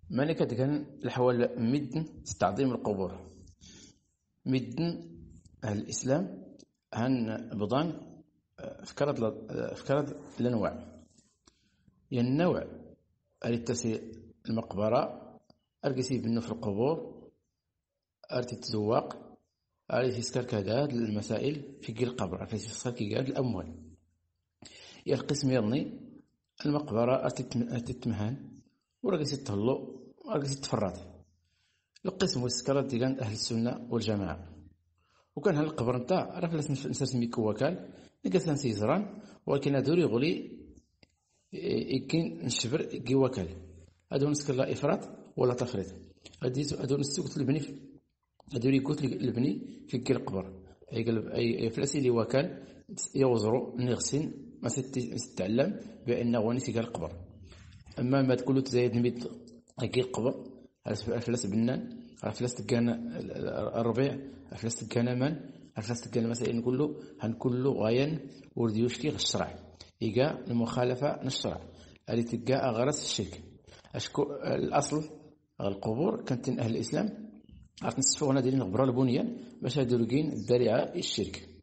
ملكة كان الحوال مدن تعظيم القبور مدن أهل الإسلام هن بضان فكرت الأنواع النوع التسي المقبرة أرقسي بأنه في القبور أرتي تزواق أرتي تسكر كذا المسائل في القبر أرتي تسكر كذا الأموال القسم يضني المقبرة أرتي تتمهان ورقسي تهلو ورقسي تفرط القسم والسكرات ديال أهل السنة والجماعة وكان هذا القبر نتاع عرف نسمي كوكال نقص نسي زران ولكن هذول يغلي يمكن نشبر كي وكال هذول نسكر لا إفراط ولا تفريط هذول نسكت البني هذول يقول البني في كي القبر أي فلاسي اللي وكال يوزروا نغسين ما ستتعلم بأن غني في القبر أما ما تقولوا تزايد نميت كي القبر الفلاس بنان الفلاس تكان الربيع الفلاس تكان من الفلاس تكان المسائل نقول له غاين ورد يشكي الشرع يجا المخالفة للشرع اللي تلقى غرس الشرك الأصل القبور كانت أهل الإسلام عرفت نصفونا ديالين غبروا البنيان باش هادو الذريعة الشرك